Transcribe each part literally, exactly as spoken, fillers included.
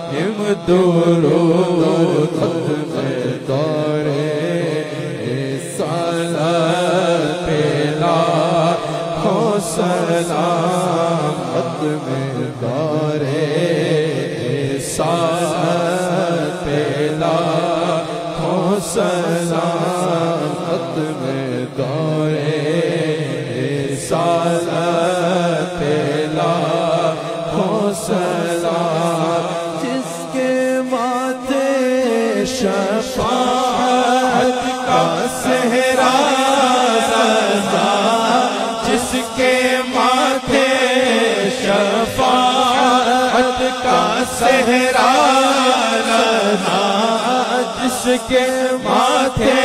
درود ختم دور رسالت پہ لاکھوں سلام ختم دور رسالت پہ لاکھوں سلام ختم دور رسالت پہ لاکھوں سلام جس کے ماتھے شفاعت کا صحرا سجا جس کے ماتھے شفاعت کا صحرا لگا جس کے ماتھے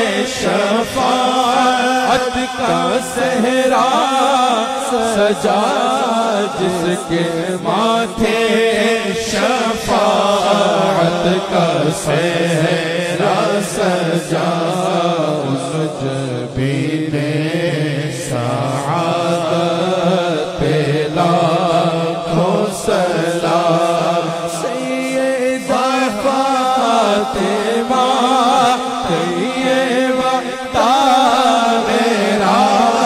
شفاعت کا صحرا سجا جس کے ماتھے شفاعت کا صحرا سجا اس جبین سعادت پہ لاکھوں سلام سیدہ فاطمہ طیبہ طاہرہ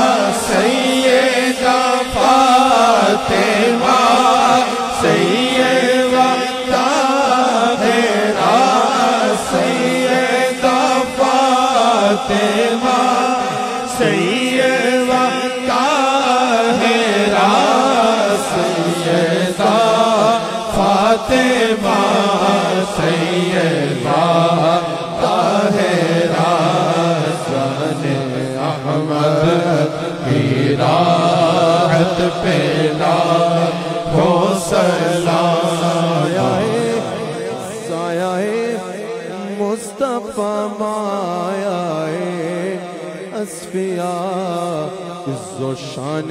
سیدہ فاطمہ سیدہ طاہرہ سیدہ فاطمہ سیدہ طاہرہ سیدہ فاطمہ سیدہ طاہرہ جان احمد کی راحت پہ لاکھوں سلام سایہ مصطفیٰ مایہ اصفیاء عز و شان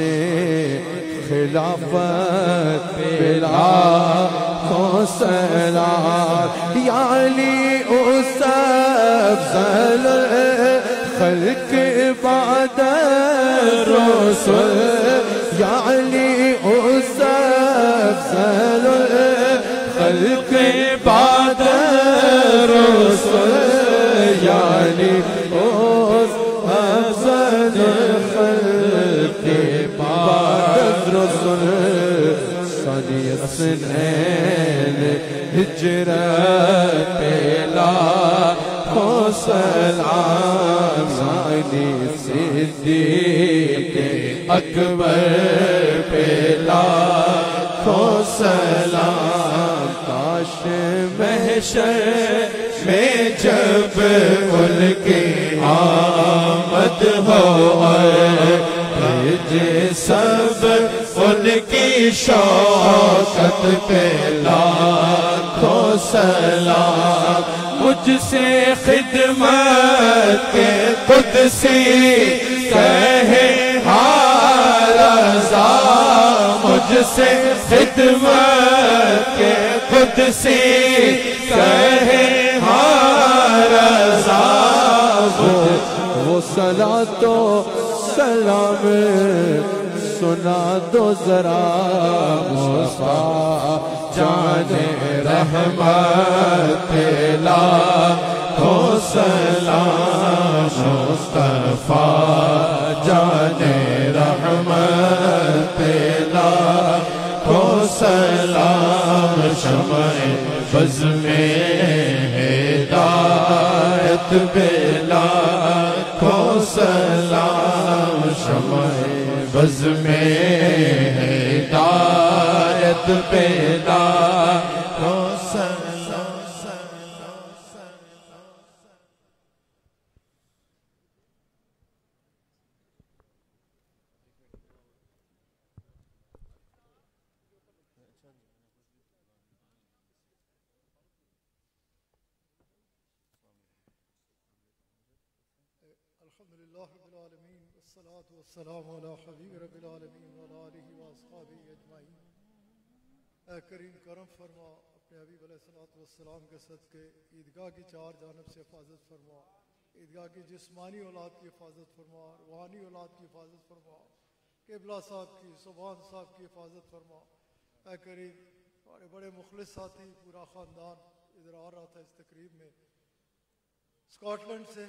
خلافت پہ لاکھوں سلام یا علی اس افضل خلق بعد الرسل یا علی اس افضل خلق بعد الرسل یا علی اس افضل خلق بعد الرسل ثانی السنین ہجرت پہ لاکھوں سلام ثانی صدیق اکبر پہ لاکھوں سلام کاش محشر میں جب ان کی آمد ہو بھیجے سب ان کی شوکت پہ لاکھوں سلام مجھ سے خدمت کے قدسی کہے ہاں رضا مجھ سے خدمت کے قدسی کہے ہاں رضا وہ صلاۃ و سلام سنا دو ذرا مصطفیٰ جان رحمت پہ لاکھوں سلام مصطفیٰ جان رحمت پہ لاکھوں سلام شمع بز میں ہدایت پہ لاکھوں سلام شمع بز میں ہدایت پہ لاکھوں سلام الحمدللہ رب العالمین والصلاة والسلام علی حبیب رب العالمین وعلی آلہ واصحابہ اجمعین۔ اے کریم کرم فرما اپنے حبیب علیہ السلام کے صدقے عیدگاہ کی چار جانب سے حفاظت فرما، عیدگاہ کی جسمانی اولاد کی حفاظت فرما، روحانی اولاد کی حفاظت فرما، قبلہ صاحب کی، سبحان صاحب کی حفاظت فرما۔ اے کریم ہمارے بڑے مخلص ساتھی پورا خاندان ادھر آ رہا تھا اس تقریب میں، اسکاٹ لینڈ سے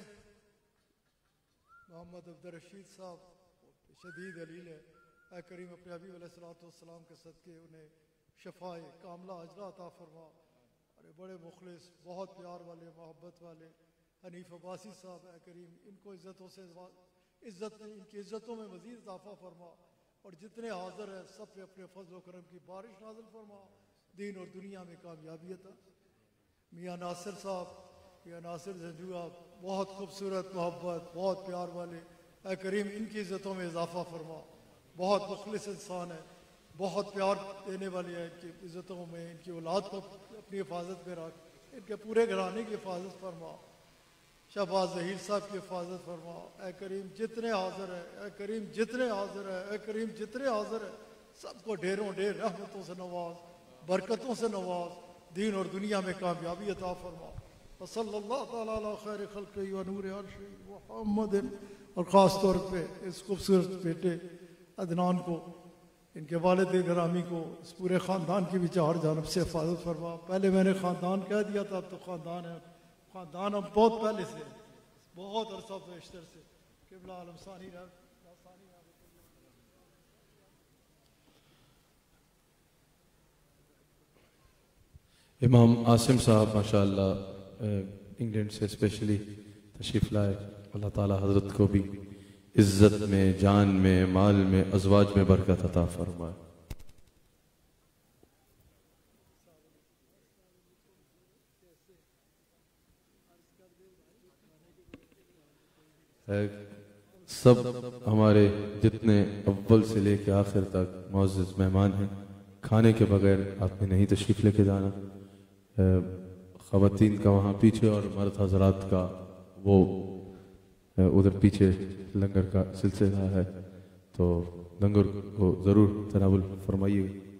محمد عبدالرشید صاحب شدید علیل ہے، اے کریم اپنے حبیب علیہ الصلوۃ والسلام کے صدقے انہیں شفائے کاملہ اجرا عطا فرما۔ ہمارے بڑے مخلص بہت پیار والے محبت والے حنیف عباسی صاحب، اے کریم ان کو عزتوں سے عزت ان کی عزتوں میں مزید اضافہ فرما، اور جتنے حاضر ہیں سب پہ اپنے فضل و کرم کی بارش نازل فرما، دین اور دنیا میں کامیابی عطا۔ میاں ناصر صاحب، میاں ناصر زنجوعہ بہت خوبصورت محبت بہت پیار والے، اے کریم ان کی عزتوں میں اضافہ فرما، بہت مخلص انسان ہے، بہت پیار دینے والے ہیں، ان کی عزتوں میں ان کی اولاد کو اپنی حفاظت میں رکھ، ان کے پورے گھرانے کی حفاظت فرما، شہباز ظہیر صاحب کی حفاظت فرما، اے کریم جتنے حاضر ہیں، اے کریم جتنے حاضر ہیں، اے کریم جتنے حاضر ہیں سب کو ڈھیروں ڈھیر رحمتوں سے نواز، برکتوں سے نواز، دین اور دنیا میں کامیابی عطا فرما۔ وصلی اللہ تعالیٰ علی خیر خلقہ و نور عرشہ محمد، اور خاص طور پہ اس خوبصورت بیٹے عدنان کو، ان کے والد گرامی کو، اس پورے خاندان کی بھی چار جانب سے حفاظت فرما۔ پہلے میں نے خاندان کہہ دیا تھا، اب تو خاندان ہے، خاندان اب بہت پہلے سے بہت عرصہ بیشتر سے قبلہ عالم ثانی رہ امام عاصم صاحب ماشاءاللہ انگلینڈ سے اسپیشلی تشریف لائے، اللہ تعالی حضرت کو بھی عزت میں، جان میں، مال میں، ازواج میں برکت عطا فرمائے۔ سب ہمارے جتنے اول سے لے کے آخر تک معزز مہمان ہیں، کھانے کے بغیر آپ نے نہیں تشریف لے کے جانا۔ خواتین کا وہاں پیچھے اور مرد حضرات کا وہ ادھر پیچھے لنگر کا سلسلہ ہے، تو لنگر کو ضرور تناول فرمائیے۔